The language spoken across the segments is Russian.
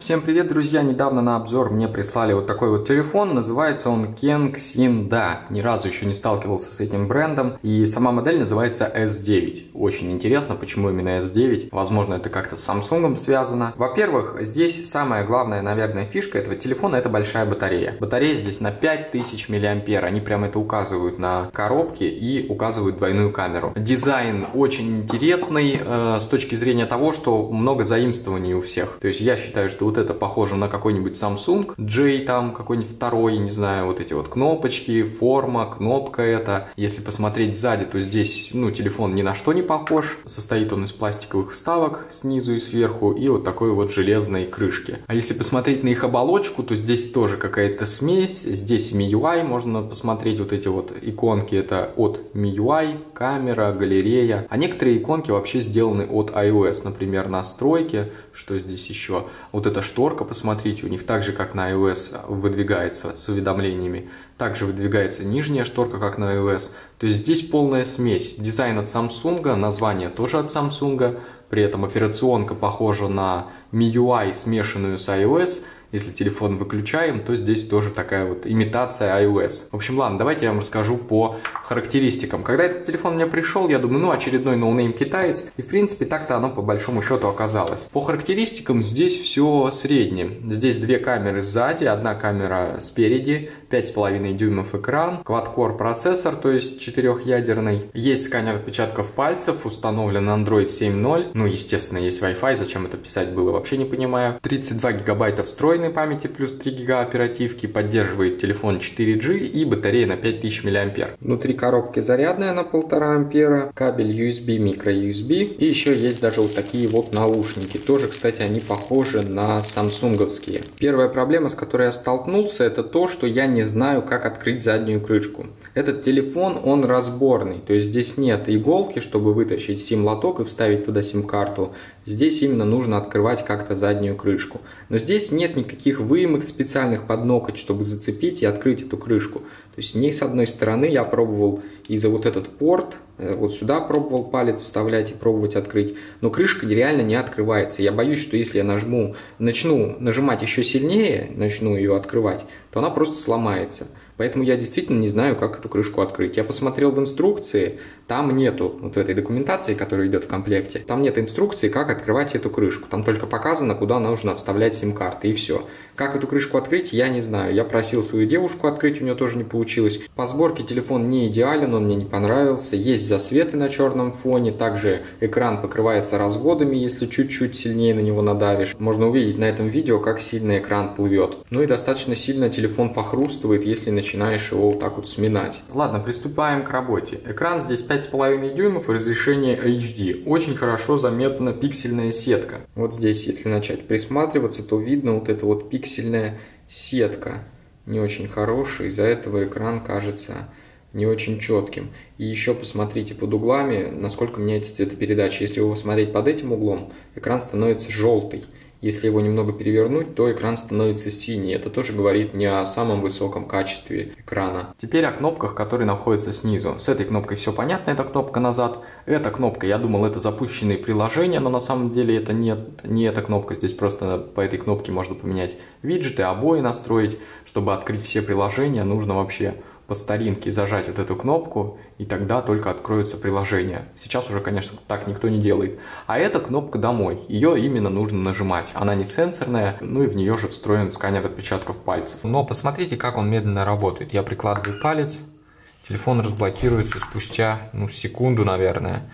Всем привет, друзья! Недавно на обзор мне прислали вот такой вот телефон. Называется он Kensingda. Ни разу еще не сталкивался с этим брендом. И сама модель называется S9. Очень интересно, почему именно S9. Возможно, это как-то с Samsung связано. Во-первых, здесь самая главная, наверное, фишка этого телефона — это большая батарея. Батарея здесь на 5000 мАh. Они прям это указывают на коробке и указывают двойную камеру. Дизайн очень интересный с точки зрения того, что много заимствований у всех. То есть я считаю, что вот это похоже на какой-нибудь Samsung J, там какой-нибудь второй, не знаю, вот эти вот кнопочки, форма, кнопка эта. Если посмотреть сзади, то здесь, телефон ни на что не похож. Состоит он из пластиковых вставок снизу и сверху и вот такой вот железной крышки. А если посмотреть на их оболочку, то здесь тоже какая-то смесь. Здесь MIUI, можно посмотреть вот эти вот иконки, это от MIUI, камера, галерея. А некоторые иконки вообще сделаны от iOS, например, настройки. Что здесь еще? Вот эта шторка, посмотрите, у них так же, как на iOS, выдвигается с уведомлениями. Также выдвигается нижняя шторка, как на iOS. То есть здесь полная смесь. Дизайн от Samsung, название тоже от Samsung. При этом операционка похожа на MIUI, смешанную с iOS. Если телефон выключаем, то здесь тоже такая вот имитация iOS. В общем, ладно, давайте я вам расскажу по характеристикам. Когда этот телефон мне пришел, я думаю, очередной ноунейм китаец. И в принципе так-то оно по большому счету оказалось. По характеристикам здесь все среднее. Здесь две камеры сзади, одна камера спереди, 5,5 дюймов экран, quad-core процессор, то есть 4-ядерный. Есть сканер отпечатков пальцев, установлен Android 7.0. Естественно, есть Wi-Fi, зачем это писать было, вообще не понимаю. 32 гигабайта встроенной памяти плюс 3 гига оперативки, поддерживает телефон 4G и батарея на 5000 мАh. Внутри коробки зарядная на 1,5 ампера, кабель USB, micro-USB и еще есть даже вот такие вот наушники. Тоже, кстати, они похожи на самсунговские. Первая проблема, с которой я столкнулся, это то, что я не знаю, как открыть заднюю крышку. Этот телефон, он разборный, то есть здесь нет иголки, чтобы вытащить сим-лоток и вставить туда сим-карту. Здесь именно нужно открывать как-то заднюю крышку. Но здесь нет никаких выемок специальных под ноготь, чтобы зацепить и открыть эту крышку. То есть ни с одной стороны я пробовал и за вот этот порт, вот сюда пробовал палец вставлять и пробовать открыть, но крышка реально не открывается. Я боюсь, что если я начну нажимать еще сильнее, начну ее открывать, то она просто сломается. Поэтому я действительно не знаю, как эту крышку открыть. Я посмотрел в инструкции, там нету, вот в этой документации, которая идет в комплекте, там нет инструкции, как открывать эту крышку. Там только показано, куда нужно вставлять сим-карты, и все. Как эту крышку открыть, я не знаю. Я просил свою девушку открыть, у нее тоже не получилось. По сборке телефон не идеален, он мне не понравился. Есть засветы на черном фоне, также экран покрывается разводами, если чуть-чуть сильнее на него надавишь. Можно увидеть на этом видео, как сильно экран плывет. И достаточно сильно телефон похрустывает, если начинаешь его вот так вот сминать. Ладно, приступаем к работе. Экран здесь 5,5 дюймов и разрешение HD. Очень хорошо заметна пиксельная сетка. Вот здесь, если начать присматриваться, то видно вот это вот пиксельная сетка. Не очень хорошая, из-за этого экран кажется не очень четким. И еще посмотрите под углами, насколько меняется цветопередача. Если его смотреть под этим углом, экран становится желтый. Если его немного перевернуть, то экран становится синий. Это тоже говорит не о самом высоком качестве экрана. Теперь о кнопках, которые находятся снизу. С этой кнопкой все понятно, это кнопка назад. Эта кнопка, я думал, это запущенные приложения, но на самом деле это не эта кнопка. Здесь просто по этой кнопке можно поменять виджеты, обои настроить. Чтобы открыть все приложения, нужно вообще по старинке зажать вот эту кнопку, и тогда только откроются приложения. Сейчас уже, конечно, так никто не делает. А эта кнопка «Домой». Ее именно нужно нажимать. Она не сенсорная, и в нее же встроен сканер отпечатков пальцев. Но посмотрите, как он медленно работает. Я прикладываю палец, телефон разблокируется спустя, секунду, наверное.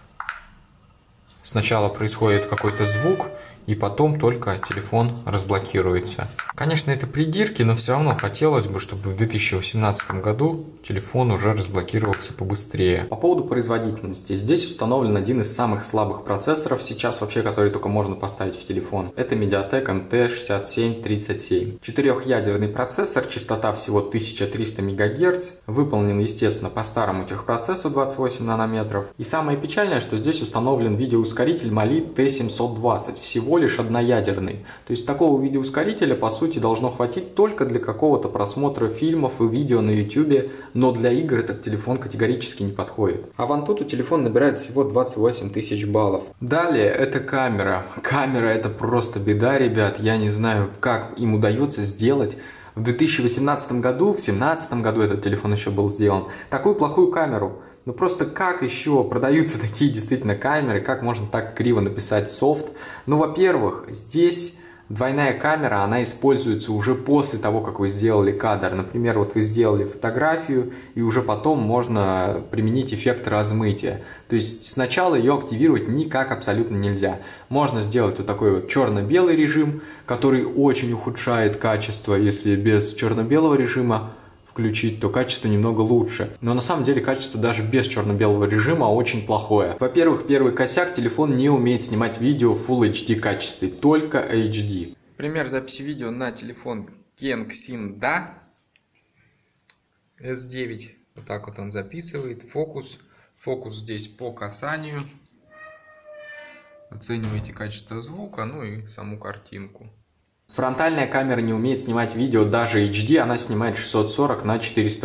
Сначала происходит какой-то звук, и потом только телефон разблокируется. Конечно, это придирки, но все равно хотелось бы, чтобы в 2018 году телефон уже разблокировался побыстрее. По поводу производительности. Здесь установлен один из самых слабых процессоров сейчас вообще, который только можно поставить в телефон. Это MediaTek MT6737. 4-ядерный процессор, частота всего 1300 МГц. Выполнен, естественно, по старому техпроцессу 28 нанометров. И самое печальное, что здесь установлен видеоускоритель Mali T720. Всего всего лишь одноядерный. То есть такого видеоускорителя, по сути, должно хватить только для какого-то просмотра фильмов и видео на YouTube, но для игр этот телефон категорически не подходит. А в Antutu телефон набирает всего 28 тысяч баллов. Далее, это камера. Камера — это просто беда, ребят. Я не знаю, как им удается сделать в 2018 году, в 2017 году этот телефон еще был сделан, такую плохую камеру. Ну просто как еще продаются такие действительно камеры, как можно так криво написать софт? Ну, во-первых, здесь двойная камера, она используется уже после того, как вы сделали кадр. Например, вот вы сделали фотографию, и уже потом можно применить эффект размытия. То есть сначала ее активировать никак абсолютно нельзя. Можно сделать вот такой вот черно-белый режим, который очень ухудшает качество. Если без черно-белого режима включить, то качество немного лучше. Но на самом деле качество даже без черно-белого режима очень плохое. Во-первых, первый косяк: телефон не умеет снимать видео в Full HD качестве, только HD. Пример записи видео на телефон Kensingda S9. Вот так вот он записывает. Фокус. Фокус здесь по касанию. Оцениваете качество звука, ну и саму картинку. Фронтальная камера не умеет снимать видео даже HD, она снимает 640 на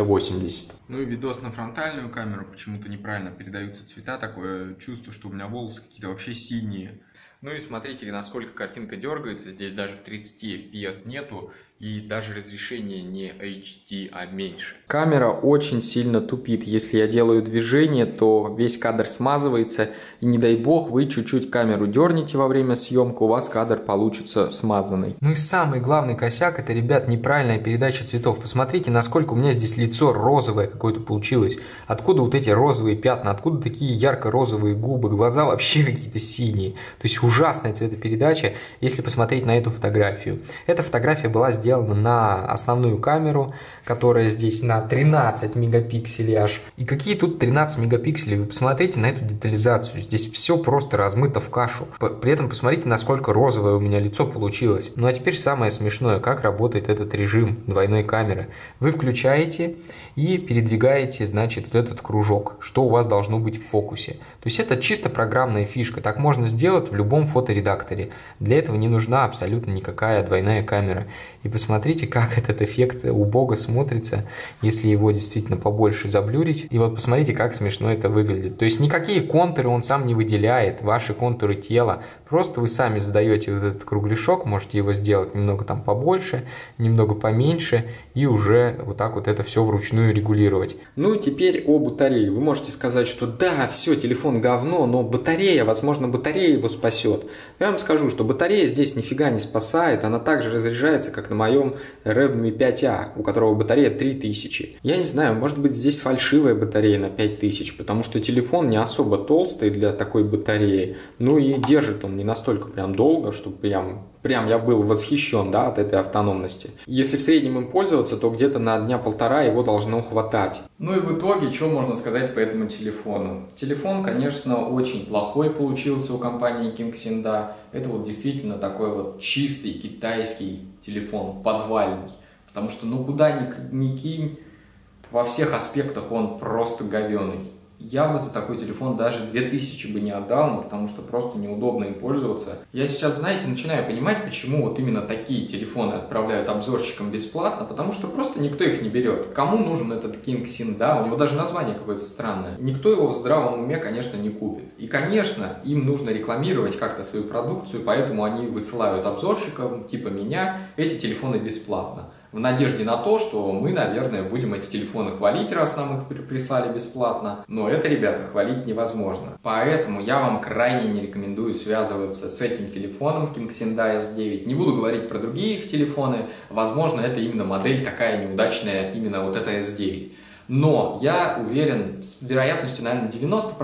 480. Ну и видос на фронтальную камеру, почему-то неправильно передаются цвета, такое чувство, что у меня волосы какие-то вообще синие. Ну и смотрите, насколько картинка дергается, здесь даже 30 FPS нету, и даже разрешение не HD, а меньше. Камера очень сильно тупит. Если я делаю движение, то весь кадр смазывается, и не дай бог вы чуть-чуть камеру дернете во время съемки, у вас кадр получится смазанный. Ну и самый главный косяк — это, ребят, неправильная передача цветов. Посмотрите, насколько у меня здесь лицо розовое какое-то получилось. Откуда вот эти розовые пятна, откуда такие ярко-розовые губы, глаза вообще какие-то синие. То есть ужасная цветопередача, если посмотреть на эту фотографию. Эта фотография была сделана на основную камеру, которая здесь на 13 мегапикселей аж. И какие тут 13 мегапикселей? Вы посмотрите на эту детализацию. Здесь все просто размыто в кашу. При этом посмотрите, насколько розовое у меня лицо получилось. Ну а теперь самое смешное, как работает этот режим двойной камеры. Вы включаете и передвигаете, значит, вот этот кружок, что у вас должно быть в фокусе. То есть это чисто программная фишка. Так можно сделать в любом фоторедакторе. Для этого не нужна абсолютно никакая двойная камера. И посмотрите, как этот эффект убого смотрится, если его действительно побольше заблюрить. И вот посмотрите, как смешно это выглядит. То есть никакие контуры он сам не выделяет, ваши контуры тела. Просто вы сами задаете вот этот кругляшок, можете его сделать немного там побольше, немного поменьше, и уже вот так вот это все вручную регулировать. Ну и теперь о батарее. Вы можете сказать, что да, все, телефон говно, но батарея, возможно, батарея его спасет. Я вам скажу, что батарея здесь нифига не спасает, она также разряжается, как на моем Redmi 5A, у которого батарея 3000. Я не знаю, может быть, здесь фальшивая батарея на 5000, потому что телефон не особо толстый для такой батареи, ну и держит он не настолько прям долго, что прям я был восхищен, да, от этой автономности. Если в среднем им пользоваться, то где-то на дня полтора его должно хватать. Ну и в итоге, что можно сказать по этому телефону? Телефон, конечно, очень плохой получился у компании Kensingda. Это вот действительно такой вот чистый китайский телефон, подвальный. Потому что ну куда ни кинь, во всех аспектах он просто говёный. Я бы за такой телефон даже 2000 бы не отдал, ну, потому что просто неудобно им пользоваться. Я сейчас, знаете, начинаю понимать, почему вот именно такие телефоны отправляют обзорщикам бесплатно, потому что просто никто их не берет. Кому нужен этот Kensingda? У него даже название какое-то странное. Никто его в здравом уме, конечно, не купит. И, конечно, им нужно рекламировать как-то свою продукцию, поэтому они высылают обзорщикам, типа меня, эти телефоны бесплатно. В надежде на то, что мы, наверное, будем эти телефоны хвалить, раз нам их прислали бесплатно. Но это, ребята, хвалить невозможно. Поэтому я вам крайне не рекомендую связываться с этим телефоном Kensingda S9. Не буду говорить про другие их телефоны. Возможно, это именно модель такая неудачная, именно вот эта S9. Но я уверен с вероятностью, наверное, 90%,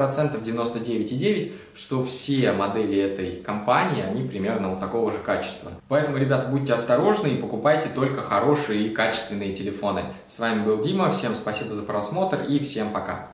99,9%, что все модели этой компании, они примерно вот такого же качества. Поэтому, ребята, будьте осторожны и покупайте только хорошие и качественные телефоны. С вами был Дима, всем спасибо за просмотр и всем пока.